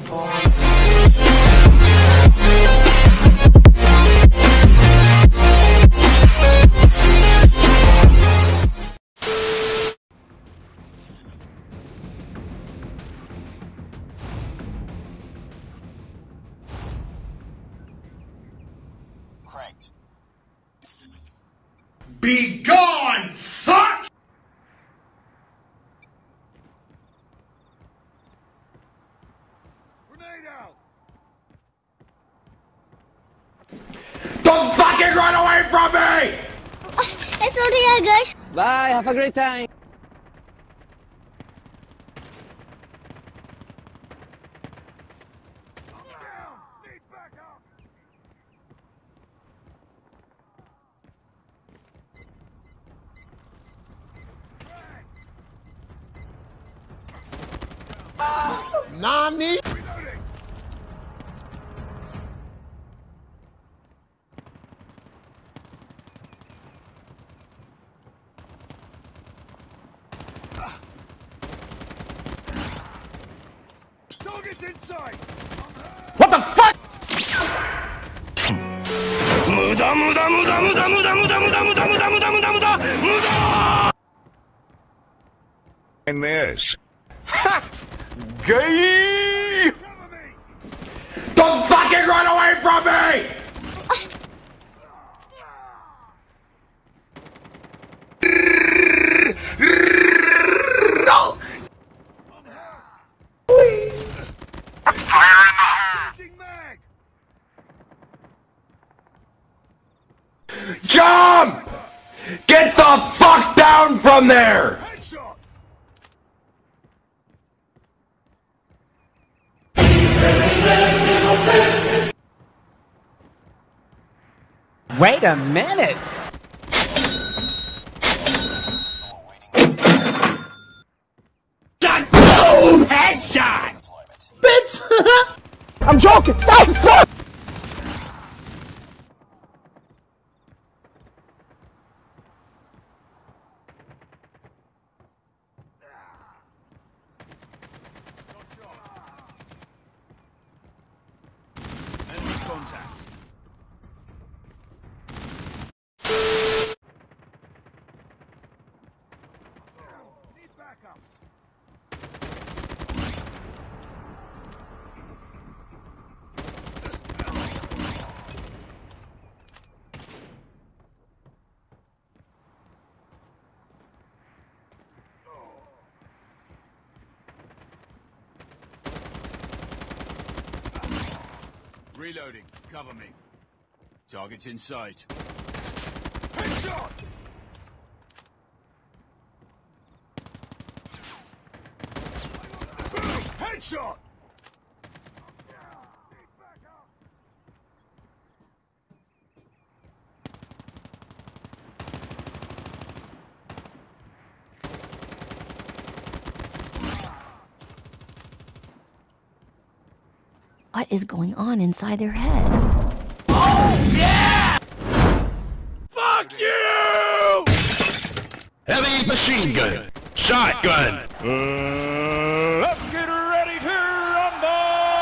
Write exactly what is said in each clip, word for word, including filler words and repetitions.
Cranked. Be gone, fuck! Grenade out! Don't fucking run away from me! It's okay, guys. Bye, have a great time. Nani? Target's inside! What the fuck? 무다 무다 무다 무다 무다 무다 무다 무다 무다 무다 무다 무다 무다! And this. Ha! Gay! Don't fucking run away from me! No! Fire in the hole! Jump! Get the fuck down from there! Headshot! Wait a minute. Boom! Headshot! Bitch! I'm joking! No! Stop! Enemy contact. Need backup. Reloading. Cover me. Target's in sight. Headshot! Headshot! What is going on inside their head? Oh yeah! Fuck you! Heavy machine gun. Shotgun. Uh, let's get ready to rumble!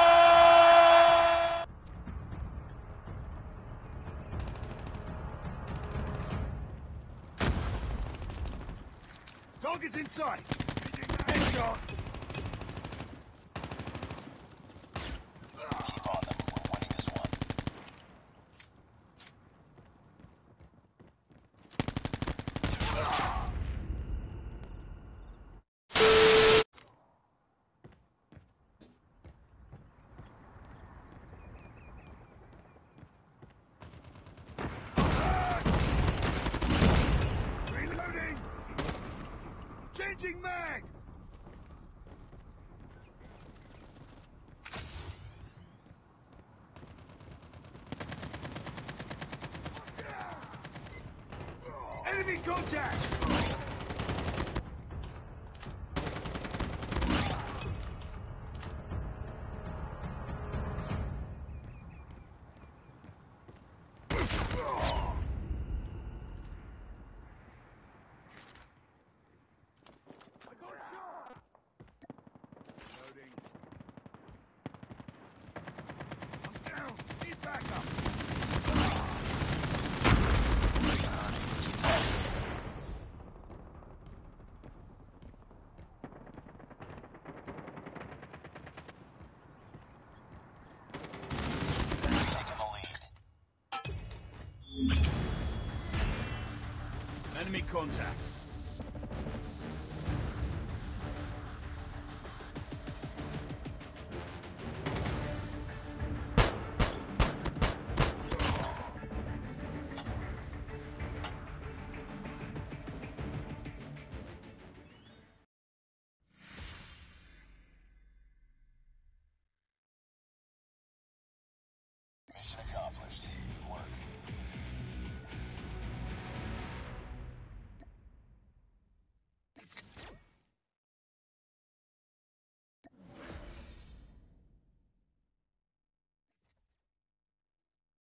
Target's in sight. Headshot. Keep on them. We're winning this one. Reloading! Changing mag! Enemy contact! Taking the lead. Enemy contact.